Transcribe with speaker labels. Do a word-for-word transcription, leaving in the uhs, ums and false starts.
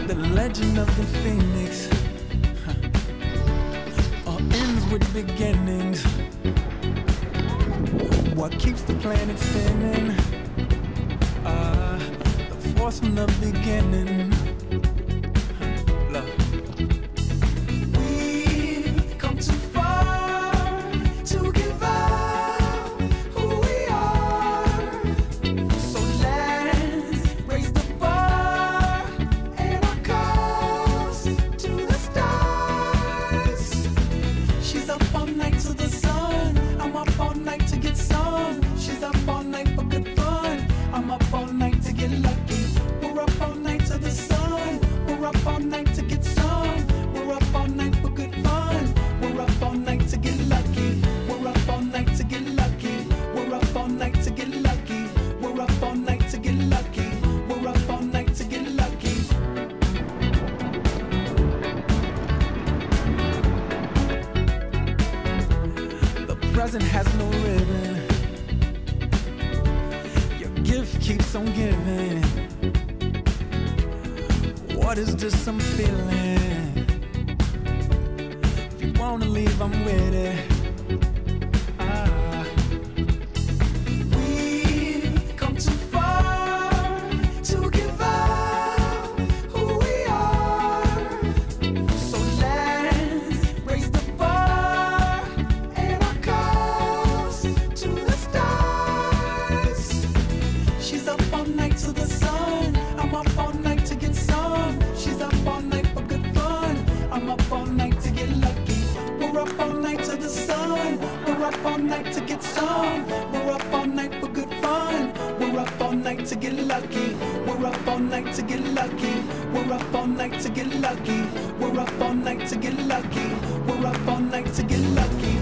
Speaker 1: The legend of the phoenix huh. all ends with beginnings. What keeps the planet spinning? Uh, the force from the beginning. Huh. Love. We've come too far to give up who we are. So let's raise the bar and our cups to the stars. She's up all night to the sun. I'm up all night to get some. She's up all night for good fun. I'm up all night to get lucky. We're up all night to the sun. We're up all night to get some. We're up all night for good fun. We're up all night to get lucky. We're up all night to get lucky. We're up all night to get lucky. We're up all night to get lucky. We're up all night to get lucky. The present has no ribbon. Your gift keeps on giving. What is this I'm feeling? If you wanna leave, I'm with it. Ah. We've come too far to give up who we are. So let's raise the bar and our cups to the stars. She's up all night to the sun. I'm up all night to get some. She's up all night for good fun. I'm up all night to get lucky. We're up all night to the sun. We're up all night to get some. We're up all night for good fun. We're up all night to get lucky. We're up all night to get lucky. We're up all night to get lucky. We're up all night to get lucky. We're up all night to get lucky.